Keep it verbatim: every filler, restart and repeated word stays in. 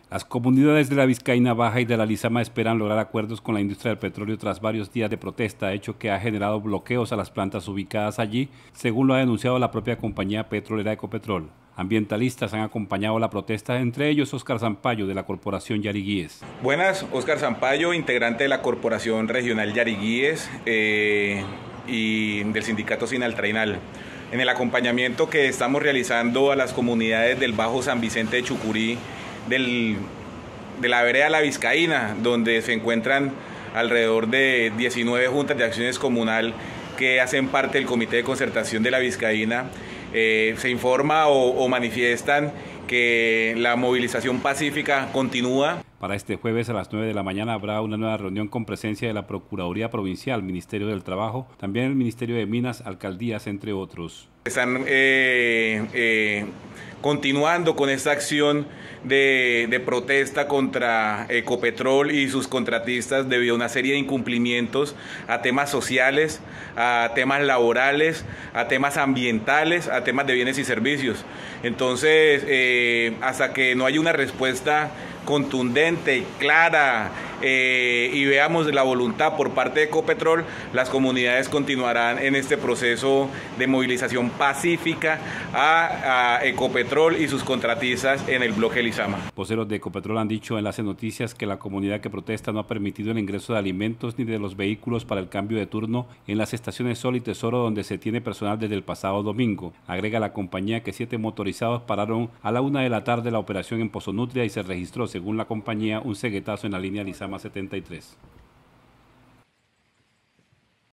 Las comunidades de la Vizcaína Baja y de la Lizama esperan lograr acuerdos con la industria del petróleo tras varios días de protesta, hecho que ha generado bloqueos a las plantas ubicadas allí, según lo ha denunciado la propia compañía petrolera Ecopetrol. Ambientalistas han acompañado la protesta, entre ellos Óscar Zampayo, de la Corporación Yariguíes. Buenas, Óscar Zampayo, integrante de la Corporación Regional Yariguíes eh, y del Sindicato Sinaltrainal. En el acompañamiento que estamos realizando a las comunidades del Bajo San Vicente de Chucurí, del, de la vereda La Vizcaína, donde se encuentran alrededor de diecinueve juntas de acciones comunal que hacen parte del Comité de Concertación de La Vizcaína, eh, se informa o, o manifiestan que la movilización pacífica continúa. Para este jueves a las nueve de la mañana habrá una nueva reunión con presencia de la Procuraduría Provincial, Ministerio del Trabajo, también el Ministerio de Minas, Alcaldías, entre otros. Están eh, eh, continuando con esta acción de, de protesta contra Ecopetrol y sus contratistas debido a una serie de incumplimientos a temas sociales, a temas laborales, a temas ambientales, a temas de bienes y servicios. Entonces, eh, hasta que no haya una respuesta contundente, clara eh, y veamos la voluntad por parte de Ecopetrol, las comunidades continuarán en este proceso de movilización pacífica a, a Ecopetrol y sus contratistas en el bloque Lizama. Voceros de Ecopetrol han dicho en Enlace Noticias que la comunidad que protesta no ha permitido el ingreso de alimentos ni de los vehículos para el cambio de turno en las estaciones Sol y Tesoro, donde se tiene personal desde el pasado domingo. Agrega la compañía que siete motorizados pararon a la una de la tarde la operación en Pozonutria y se registró, según la compañía, un ceguetazo en la línea Lizama setenta y tres.